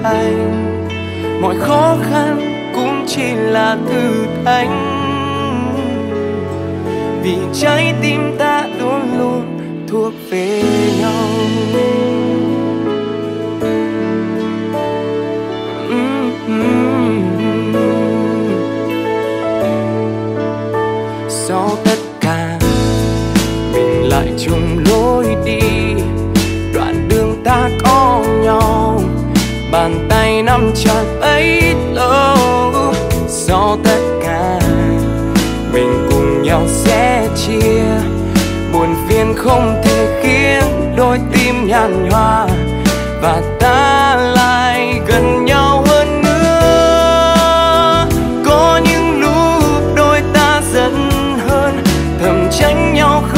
thành. Mọi khó khăn cũng chỉ là thử thách, vì trái tim ta luôn luôn thuộc về nhau. Sau tất cả mình lại chung lối đi, đoạn đường ta có nhau, bàn tay nắm chặt bấy lâu. Sau tất cả mình cùng nhau sẽ chia, buồn phiền không thể khiến đôi tim nhàn nhòa, và ta lại gần nhau hơn nữa. Có những lúc đôi ta giận hơn, thầm tránh nhau